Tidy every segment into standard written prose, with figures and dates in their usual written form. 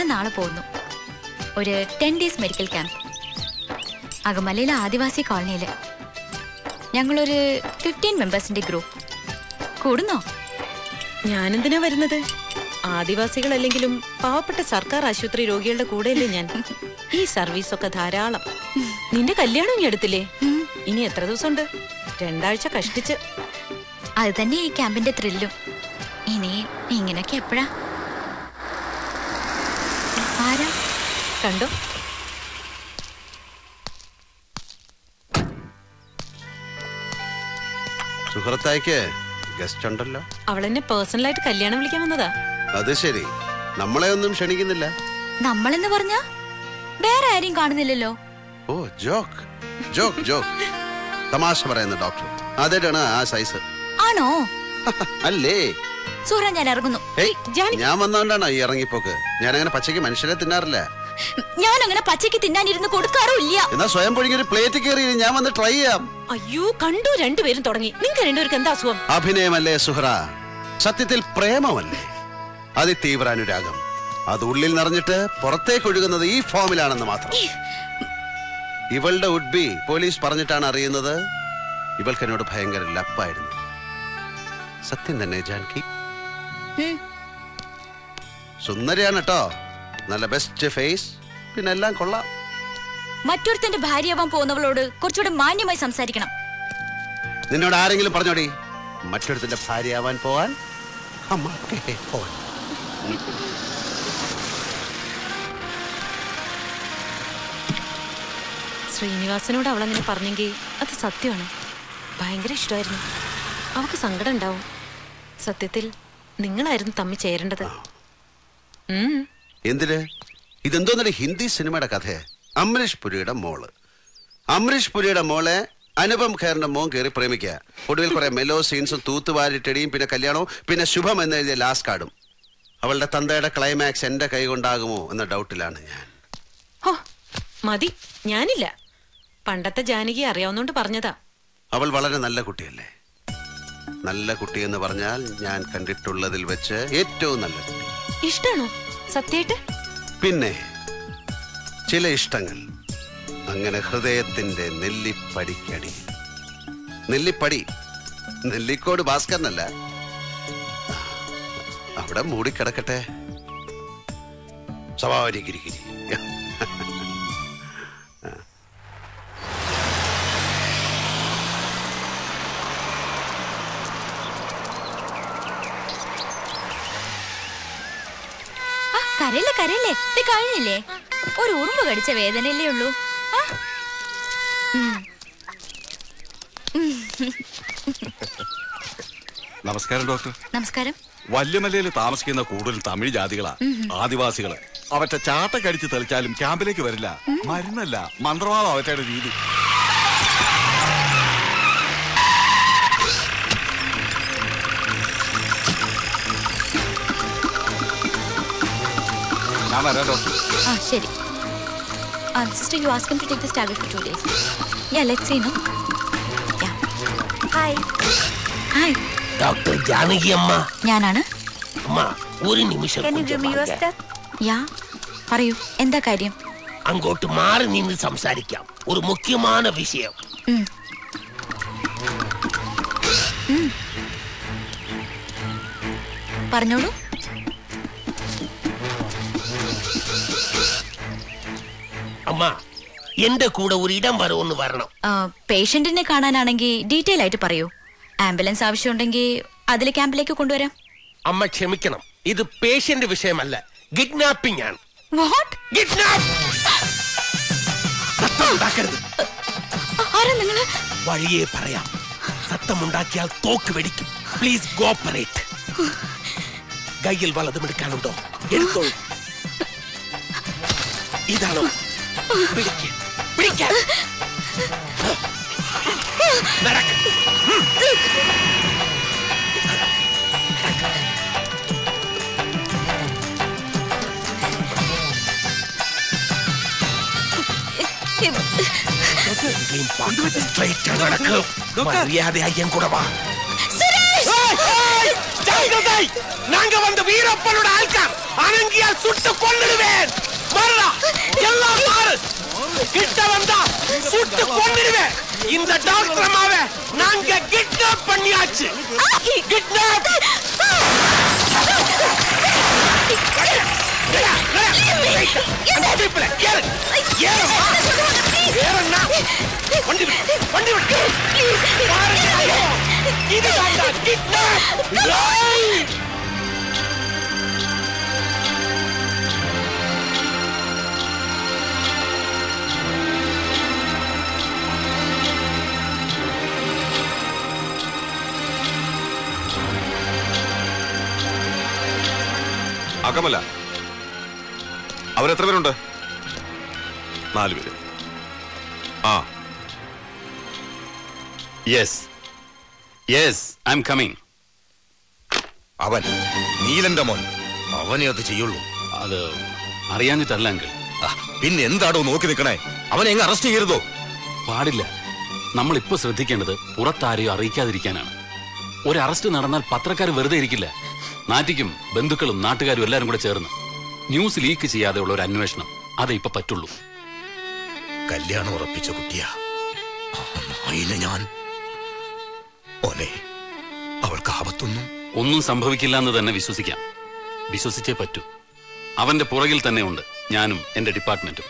നാളെ പോകുന്നു. ഒരു 10 days മെഡിക്കൽ ക്യാമ്പ്. അകമലയിലെ ആദിവാസി കോളനിയില്. ഞങ്ങളൊരു 15 മെമ്പേഴ്സിന്റെ ഗ്രൂപ്പ്. കൂടുന്നോ? ഞാനെന്തിനാ വരുന്നത്? ആദിവാസികളല്ലെങ്കിലും പാവപ്പെട്ട സർക്കാർ ആശുപത്രി രോഗികളുടെ കൂടെയല്ലേ ഞാൻ. ഈ സർവീസൊക്കെ ധാരാളം. നിന്റെ കല്യാണം ഇനി എടുത്തില്ലേ? ഇനി എത്ര ദിവസമുണ്ട്? 2 ആഴ്ച കഷ്ടിച്ച്. അത് തന്നെ ഈ ക്യാമ്പിന്റെ ത്രില്ലും. ഇനി ഇങ്ങനെയൊക്കെ എപ്പോഴാ? ആരാ? കണ്ടോ? സുഹൃത്തായിക്ക് ഗസ്റ്റ് ഉണ്ടല്ലോ. അവളെന്നെ പേഴ്സണലായിട്ട് കല്യാണം വിളിക്കാൻ വന്നതാ. അത് ശരി, നമ്മളെ ഒന്നും ക്ഷണിക്കുന്നില്ല. നമ്മളെന്ന് പറഞ്ഞ വേറെ ആരെയും കാണുന്നില്ലല്ലോ. ഓ, ജോക്ക് ജോക്ക് ജോക്ക് തമാശ പറയുന്ന ഡോക്ടർ ആദ്യമായിട്ടാണ് ആ സൈസ്. ആണോ? അല്ലേ സൂര്യ, ഞാൻ ഇറങ്ങുന്നു. ഞാൻ വന്നോണ്ടാണ് ഈ ഇറങ്ങിപ്പോക്ക്. ഞാൻ അങ്ങനെ പച്ചയ്ക്ക് മനുഷ്യരെ തിന്നാറില്ല. ഞാൻ അങ്ങനെ പച്ചയ്ക്ക് തിന്നാനിരുന്ന് കൊടുക്കാറുമില്ല. എന്നാ സ്വയം പൊഴിഞ്ഞൊരു പ്ലേറ്റ് കയറി ഞാൻ വന്ന് ട്രൈ ചെയ്യാം. അയ്യോ, കണ്ടു, രണ്ടുപേരും തുടങ്ങി. നിങ്ങൾക്ക് രണ്ടുപേർക്ക് എന്താ അസുഖം? അഭിനയമല്ലേ സുഹ്റ, സത്യത്തിൽ പ്രേമമല്ലേ, അതിതീവ്രാനുരാഗം. അത് ഉള്ളിൽ നിറഞ്ഞിട്ട് പുറത്തേക്ക് ഒഴുകുന്നത് ഈ ഫോമിലാണെന്ന് മാത്രം. ഇവളുടെ ഉഡ്ബി പോലീസ് പറഞ്ഞിട്ടാണ് അറിയുന്നത്. ഇവൾക്ക് എന്നോട് ഭയങ്കര ലപ്പായിരുന്നു. സത്യം തന്നെ ജാൻകി. സുന്ദരിയാണ് കേട്ടോ, നല്ല ബെസ്റ്റ് ഫേസ്, പിന്നെ എല്ലാം കൊള്ളാം. മറ്റൊരുത്തന്റെ ഭാര്യയാവാൻ പോകുന്നവളോട് കുറച്ചുകൂടെ മാന്യമായി സംസാരിക്കണം. നിന്നോട് ആരെങ്കിലും പറഞ്ഞോടി മറ്റൊരുത്തന്റെ ഭാര്യയാവാൻ പോവാൻ? ശ്രീനിവാസനോട് അവളങ്ങനെ പറഞ്ഞെങ്കിൽ അത് സത്യമാണ്. ഭയങ്കര ഇഷ്ടമായിരുന്നു. അവൾക്ക് സങ്കടം ഉണ്ടാവും. സത്യത്തിൽ നിങ്ങളായിരുന്നു തമ്മി ചേരേണ്ടത്. എന്തിന്? ഇതെന്തോന്നൊരു ഹിന്ദി സിനിമയുടെ കഥ. അമരീഷ് പുരിയുടെ മോള്, അമരീഷ് പുരിയുടെ മോളെ അനുപം ഖേറിന്റെ മോൻ കയറി പ്രേമിക്കുക. ഒടുവിൽ കുറെ മെലോ സീൻസും തൂത്തുവാരിട്ടടിയും പിന്നെ കല്യാണവും പിന്നെ ശുഭം എന്നെഴുതിയ ലാസ്റ്റ് കാർഡും. അവളുടെ തന്തയുടെ ക്ലൈമാക്സ് എന്റെ കൈ കൊണ്ടാകുമോ എന്ന ഡൗട്ടിലാണ് ഞാൻ. മതി, ഞാനില്ല. പണ്ടത്തെ ജാനകി അറിയാവുന്നോണ്ട് പറഞ്ഞതാ. അവൾ വളരെ നല്ല കുട്ടിയല്ലേ? നല്ല കുട്ടി എന്ന് പറഞ്ഞാൽ ഞാൻ കണ്ടിട്ടുള്ളതിൽ വെച്ച് ഏറ്റവും നല്ല കുട്ടി. ഇഷ്ടാണോ സത്യായിട്ട്? പിന്നെ ചില ഇഷ്ടങ്ങൾ അങ്ങനെ ഹൃദയത്തിന്റെ നെല്ലിപ്പടിക്കടി. നെല്ലിപ്പടി, നെല്ലിക്കോട് ഭാസ്കരനല്ല, അവിടെ മൂടിക്കിടക്കട്ടെ. സവാരി ഗിരിഗിരി. കരയില്ലേ കരയില്ലേ, ഇത് കഴിഞ്ഞില്ലേ? ഒരു ഉറുമ്പ് കടിച്ച വേദനയല്ലേ ഉള്ളൂ. നമസ്കാരം ഡോക്ടർ. നമസ്കാരം. വല്യമലയിൽ താമസിക്കുന്ന കൂടുതൽ തമിഴ് ജാതികളാ, ആദിവാസികള്. അവറ്റ ചാട്ടക്കടിച്ച് തെളിച്ചാലും ക്യാമ്പിലേക്ക് വരില്ല. മരുന്നല്ല, മന്ത്രവാദം അവറ്റയുടെ രീതി. ഞാൻ വരാം ഡോക്ടർ. ശരി. Sister, you ask him to take this tablet for 2 days. Yeah, let's see, no? Yeah. Hi. Hi. Dr. Janaki amma. ഞാനാണ്. അമ്മ, ഒരു നിമിഷം. Can you give me your step? Yeah. പറയൂ, എന്താ കാര്യം? അങ്ങോട്ട് മാറി നിന്ന് സംസാരിക്കാം. ഒരു മുഖ്യமான വിഷയം. പറഞ്ഞോളൂ. അമ്മ, എന്റെ കൂടെ ഒരു ഇടം വരവൊന്ന് വരണം. പേഷ്യന്റിനെ കാണാനാണെങ്കിൽ ഡീറ്റെയിൽ ആയിട്ട് പറയൂ. ആംബുലൻസ് ആവശ്യമുണ്ടെങ്കിൽ അതിൽ ക്യാമ്പിലേക്ക് കൊണ്ടുവരാം. അമ്മ ക്ഷമിക്കണം, ഇത് പേഷ്യന്റ് വിഷയമല്ല, കിഡ്നാപ്പിംഗ് ആണ്. What? വഴിയേ പറയാം. സത്തമുണ്ടാക്കിയാൽ തോക്ക് വെടിക്കും. Please cooperate. കയ്യിൽ വലതും എടുക്കാനുണ്ടോ? എടുത്തോളൂ. ഇതാണോ? പിടിക്കാൻ മര്യാദ അയ്യൻ കൂടെ വാ. நாங்க வந்து வீரப்பனோட ஆள்கார் அனங்கியால் சுட்டு கொன்னுடுவேன். வரடா எல்லாம் மாறு. கிட்ட வந்தா சுட்டு கொன்னுடுவேன். இந்த டாக்டர் அம்மாவை நாங்க கிட்னாப் பண்ணியாச்சு. கிட்னாப். അകമല അവരെത്ര പേരുണ്ട്? 4 പേര്. ആ yes yes I am coming. അവൻ നീലന്റെ മോൻ, അവനെ അത് ചെയ്യുള്ളൂ. അത് അറിയാഞ്ഞിട്ടല്ല അങ്കിൾ. പിന്നെ എന്താടോ നോക്കി നിൽക്കണേ? അവനെ എങ്ങ് അറസ്റ്റ് ചെയ്യരുതോ? പാടില്ല. നമ്മളിപ്പോ ശ്രദ്ധിക്കേണ്ടത് പുറത്താരെയോ അറിയിക്കാതിരിക്കാനാണ്. ഒരു അറസ്റ്റ് നടന്നാൽ പത്രക്കാർ വെറുതെ ഇരിക്കില്ല. നാറ്റിക്കും ബന്ധുക്കളും നാട്ടുകാരും എല്ലാരും കൂടെ ചേർന്ന് ന്യൂസ് ലീക്ക് ചെയ്യാതെയുള്ള ഒരു അന്വേഷണം അതേ ഇപ്പൊ പറ്റുള്ളൂ. കല്യാണം ഉറപ്പിച്ച കുട്ടിയാ ഞാൻ. ഓനെ അവൾക്ക് ഒന്നും സംഭവിക്കില്ല എന്ന് തന്നെ വിശ്വസിക്കാം. വിശ്വസിച്ചേ പറ്റൂ. അവന്റെ പുറകിൽ തന്നെ ഉണ്ട് ഞാനും എന്റെ ഡിപ്പാർട്ട്മെന്റും.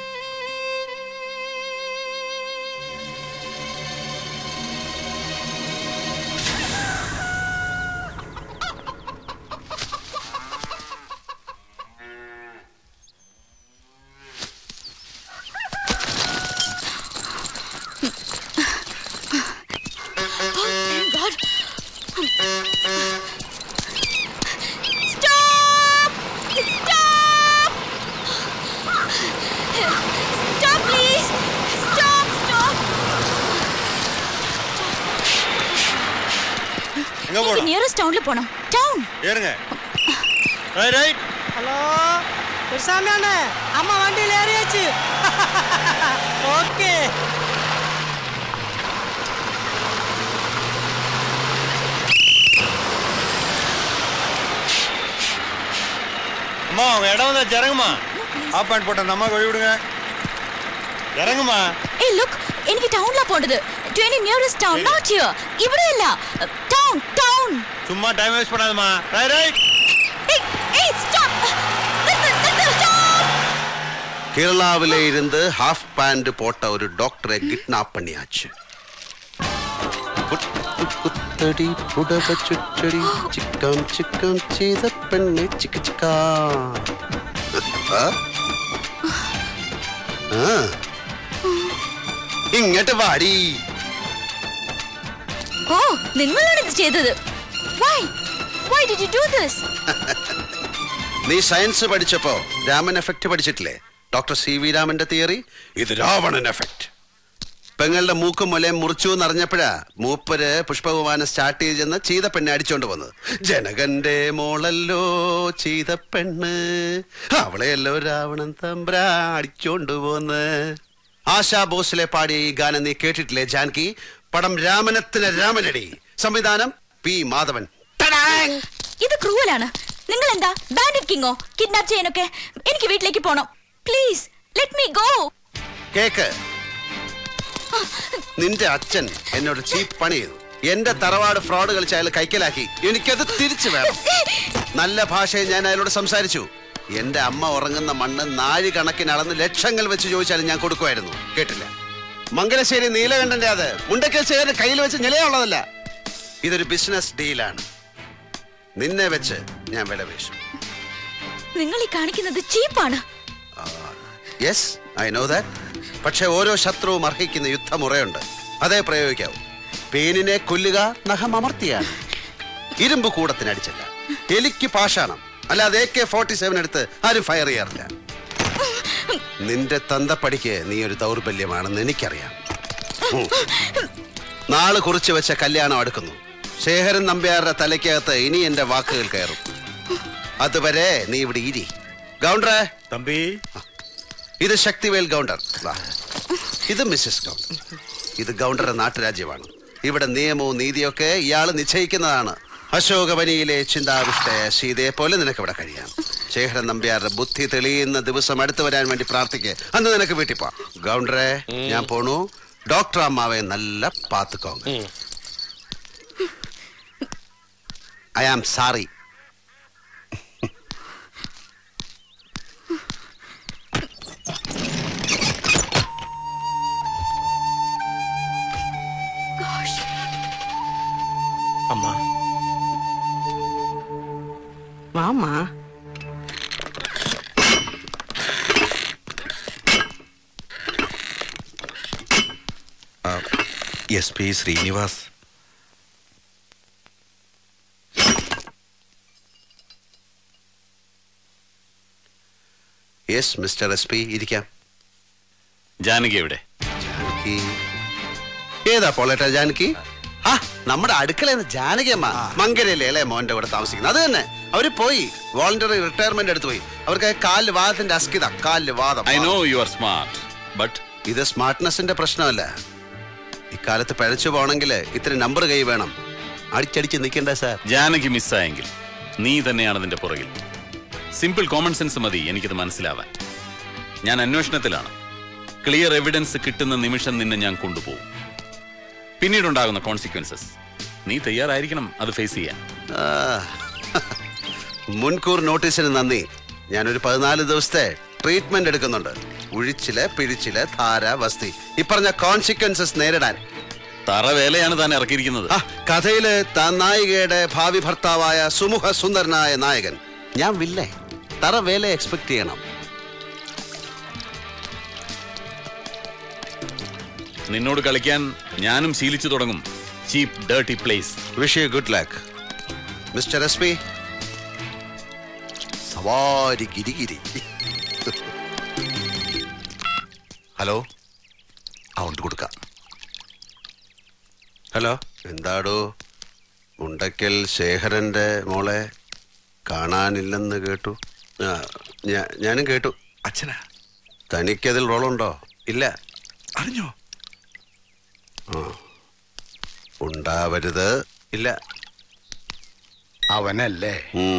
நியரஸ்ட் டவுன்ல போணும். டவுன் ஏறுங்க. ரைட். ஹலோ குருசாமி அண்ணே, அம்மா வண்டியில் ஏறியாச்சு. ஓகே. அம்மா உங்க இடம் வந்து இறங்குமா. ஆப் பாயிண்ட் போட்ட நம்ம வழி விடுங்க. இறங்குமா. ஏய் லுக், എനിക്ക് ടൗണിലാ പോണ്ടത്. To any nearest town, not here. ഇവിടെ അല്ല. Town, town. சும்மா டைம் வேஸ்ட் பண்ணாதம்மா. ரைட். ஏய் stop. Stop. കേരളാവിലെ ഇരുന്ന് ഹാഫ് പാന്റ് പോട്ട ഒരു ഡോക്ടറെ കിഡ്നാപ്പ് പണിയാச்சு. കുത്തടി പുടവ ചുറ്റടി ചിക്കം ചിക്കം ചെയ്ത പെണ്ണെ ചിക്ക ചിക്ക. ഇങ്ങോട്ട് വാടി. ഓ, നിങ്ങളാണ് ഇത് ചെയ്തത്. Why did you do this? നീ സയൻസ് പഠിച്ചപ്പോ രാമൻ എഫക്ട് പഠിച്ചിട്ടില്ലേ? ഡോക്ടർ CV രാമന്റെ തിയറി. ഇത് രാവണൻ എഫക്ട്. പെങ്ങളുടെ മൂക്കും മുലയും മുറിച്ചു എന്നറിഞ്ഞപ്പോഴാ മൂപ്പര് പുഷ്പവിമാനം സ്റ്റാർട്ട് ചെയ്തെന്ന് ചീതപ്പെണ്ണെ അടിച്ചോണ്ട് വന്നത്. ജനകന്റെ മോളല്ലോ ചീതപ്പെണ്ണ്, അവളെയല്ലോ രാവണൻ തമ്പ്രാ അടിച്ചോണ്ട് പോന്ന്. ആശാ ഭോസ്ലെ പാടിയ ഈ ഗാനം നീ കേട്ടിട്ടില്ലേ ജാൻകി? പടം രാമനത്തിന് രാമനടി, സംവിധാനം P. മാധവൻ. ഇത് ക്രൂവലാണ്. നിങ്ങൾ എന്താ ബാൻഡിറ്റ് കിങ്ങോ? കിഡ്നാപ്പ് ചെയ്യാനൊക്കെ? എനിക്ക് വീട്ടിലേക്ക് പോണം. Please let me go. കേക്ക്, നിന്റെ അച്ഛൻ എന്നോട് ചീപ്പ് പണി ചെയ്തു. എന്റെ തറവാട് ഫ്രോഡ് കളിച്ച് അയാൾ കൈക്കലാക്കി. എനിക്കത് തിരിച്ചു വേണം. നല്ല ഭാഷയിൽ ഞാൻ അയാളോട് സംസാരിച്ചു. എന്റെ അമ്മ ഉറങ്ങുന്ന മണ്ണ് നാഴി കണക്കിന് അളന്ന് ലക്ഷങ്ങൾ വെച്ച് ചോദിച്ചാലും ഞാൻ കൊടുക്കുമായിരുന്നു. കേട്ടില്ല. മംഗലശ്ശേരി നീലകണ്ഠന്റെ അത് മുണ്ടക്കൽ ചേർന്ന് കയ്യിൽ വെച്ച് നിലയുള്ളതല്ല. ഇതൊരു ബിസിനസ് ഡീലാണ്. നിന്നെ വെച്ച് ഞാൻ വില വീശും. നിങ്ങൾ ഈ കാണിക്കുന്നത് ചീപ്പാണ്. Yes, I know that. പക്ഷെ ഓരോ ശത്രുവും അർഹിക്കുന്ന യുദ്ധമുറയുണ്ട്. അതേ പ്രയോഗിക്കാവൂ. പേനിനെ കൊല്ലുക നഖം അമർത്തിയാണ്. ഇരുമ്പ് കൂടത്തിനടിച്ചല്ല. എലിക്ക് പാഷാണം. അല്ലാതെ AK-47 എടുത്ത് ആരും ഫയർ ചെയ്യാറില്ല. നിന്റെ തന്തപ്പടിക്ക് നീ ഒരു ദൗർബല്യമാണെന്ന് എനിക്കറിയാം. നാള് കുറിച്ച് വെച്ച കല്യാണം അടുക്കുന്നു. ശേഖരൻ നമ്പ്യാരുടെ തലയ്ക്കകത്ത് ഇനി എന്റെ വാക്കുകൾ കയറും. അതുവരെ നീ ഇവിടെ ഇരി. ഗൗണ്ടറെ. തമ്പി, ഇത് ശക്തിവേൽ ഗൗണ്ടർ. ഇത് മിസ്സസ് ഗൗണ്ടർ. ഇത് ഗൗണ്ടറുടെ നാട്ടുരാജ്യമാണ്. ഇവിടെ നിയമവും നീതിയൊക്കെ ഇയാള് നിശ്ചയിക്കുന്നതാണ്. അശോകവനിയിലെ ചിന്താവിഷ്ടയ സീതയെ പോലെ നിനക്ക് ഇവിടെ കഴിയാം. ശേഖരൻ നമ്പ്യാരുടെ ബുദ്ധി തെളിയുന്ന ദിവസം അടുത്ത് വരാൻ വേണ്ടി പ്രാർത്ഥിക്കുക. അന്ന് നിനക്ക് വീട്ടിൽ പോ. ഗൗണ്ടറെ, ഞാൻ പോണു. ഡോക്ടർ അമ്മാവെ നല്ല പാത്തുക്കോങ്ക. I am sorry. അമ്മ വാ. SP Srinivas. Yes mister SP, ഇരിക്കാം. ജാനകി എവിടെ? ജാനകി ഏതാ പോളേട്ടാ? ജാനകി നമ്മുടെ അടുക്കളയെന്ന് ജാനകിയമ്മ മങ്കരയിലെ അല്ലേ മോന്റെ കൂടെ താമസിക്കുന്നത്? അത് തന്നെ. അവര് പോയി വോളണ്ടറി റിട്ടയർമെന്റ് എടുത്തു പോയി. അവർക്ക് കാലിൽ വാദത്തിന്റെ അസ്കിത, കാലിൽ വാദം. I know you are smart, but ഇത് സ്മാർട്ട്നെസിന്റെ പ്രശ്നമല്ല. ഇക്കാലത്ത് പഴച്ചു പോണെങ്കിൽ ഇത്ര നമ്പർ കൈ വേണം. അടിച്ചടിച്ച് നിൽക്കണ്ട സാർ. ജാനകി മിസ്സായെങ്കിൽ നീ തന്നെയാണ് അതിന്റെ പുറകിൽ. സിമ്പിൾ കോമൺ സെൻസ് മതി എനിക്കിത് മനസ്സിലാവാൻ. ഞാൻ അന്വേഷണത്തിലാണ്. ക്ലിയർ എവിഡൻസ് കിട്ടുന്ന നിമിഷം നിന്നെ ഞാൻ കൊണ്ടുപോകും. പിന്നീടുണ്ടാകുന്ന കോൺസിക്വൻസസ് നീ തയ്യാറായിരിക്കണം അത് ഫേസ് ചെയ്യാൻ. മുൻകൂർ നോട്ടീസിന് നന്ദി. ഞാനൊരു 14 ദിവസത്തെ ട്രീറ്റ്മെന്റ് എടുക്കുന്നുണ്ട്. ഉഴിച്ചില്, പിഴിച്ചില്, ധാര, വസ്തി, ഈ പറഞ്ഞ കോൺസിക്വൻസസ് നേരിടാൻ. തറവേലയാണ് താൻ ഇറക്കിയിരിക്കുന്നത്. കഥയില് താൻ നായികയുടെ ഭാവി ഭർത്താവായ സുമുഖ സുന്ദരനായ നായകൻ. ഞാൻ വില്ലേ. തറവേല എക്സ്പെക്ട് ചെയ്യണം. നിന്നോട് കളിക്കാൻ ഞാനും ശീലിച്ചു തുടങ്ങും. Cheap dirty plays. Wish you good luck mister SP. സവാരി ഗിരിഗിരി. ഹലോ, ഉണ്ട് കൊടുക്കാം. ഹലോ, എന്താടോ? മുണ്ടക്കൽ ശേഖരന്റെ മോളെ കാണാനില്ലെന്ന് കേട്ടു. ഞാനും കേട്ടു. അച്ഛനാ? തനിക്കതിൽ റോളുണ്ടോ? ഇല്ല. അറിഞ്ഞോ? ഉണ്ടാവരുത്. ഇല്ല. അവനല്ലേ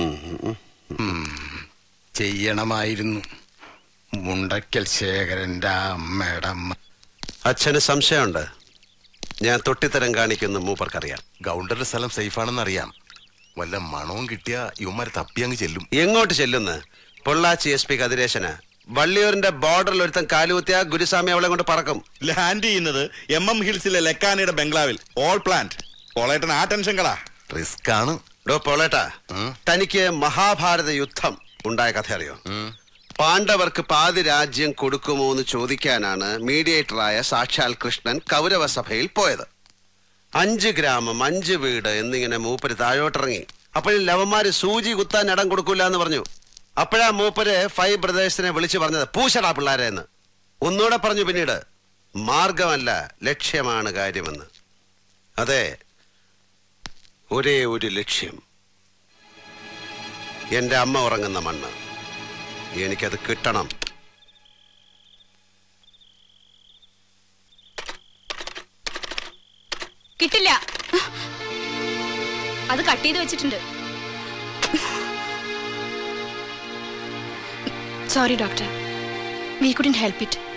ചെയ്യണമായിരുന്നു. മുണ്ടക്കൽ ശേഖരന്റെ അമ്മയുടെ അമ്മ. അച്ഛന് സംശയമുണ്ട്. ഞാൻ തൊട്ടിത്തരം കാണിക്കുന്ന മൂപ്പർക്കറിയാം. ഗൗണ്ടറുടെ സ്ഥലം സേഫാണെന്ന് അറിയാം. വല്ല മണവും കിട്ടിയ ഇവന്മാരെ തപ്പി അങ്ങ് ചെല്ലും. എങ്ങോട്ട് ചെല്ലുന്ന്? പൊള്ളാച്ചി SP കതിരേശന്. വള്ളിയൂരിന്റെ ബോർഡറിൽ ഒരുത്തൻ കാലുകുത്തിയ ഗുരുസ്വാമി അവളെ കൊണ്ട് പറക്കും. ലാൻഡ് ചെയ്യുന്നത് MM ഹിൽസിലെ ലക്കാനയുടെ ബംഗ്ലാവിൽ. All plant. പോളേട്ടൻ ആ ടെൻഷൻ കളാ. റിസ്ക് ആണ്. പോളേട്ടാ, തനിക്ക് മഹാഭാരത യുദ്ധം ഉണ്ടായ കഥ അറിയോ? പാണ്ഡവർക്ക് പാതി രാജ്യം കൊടുക്കുമോ എന്ന് ചോദിക്കാനാണ് മീഡിയേറ്ററായ സാക്ഷാൽ കൃഷ്ണൻ കൗരവസഭയിൽ പോയത്. 5 ഗ്രാമം 5 വീട് എന്നിങ്ങനെ മൂപ്പര് താഴോട്ടിറങ്ങി. അപ്പോഴും ലവന്മാര് സൂചി കുത്താൻ ഇടം കൊടുക്കൂല എന്ന് പറഞ്ഞു. അപ്പോഴാ മൂപ്പര് 5 ബ്രദേഴ്സിനെ വിളിച്ചു പറഞ്ഞത് പൂശടാ പിള്ളാരെ എന്ന്. ഒന്നുകൂടെ പറഞ്ഞു പിന്നീട്, മാർഗമല്ല ലക്ഷ്യമാണ് കാര്യമെന്ന്. അതെ, ഒരേ ഒരു ലക്ഷ്യം. എന്റെ അമ്മ ഉറങ്ങുന്ന മണ്ണ്. എനിക്കത് കിട്ടണം. കിട്ടില്ല. അത് കട്ട് ചെയ്ത് വെച്ചിട്ടുണ്ട്. Sorry, doctor. We couldn't help it.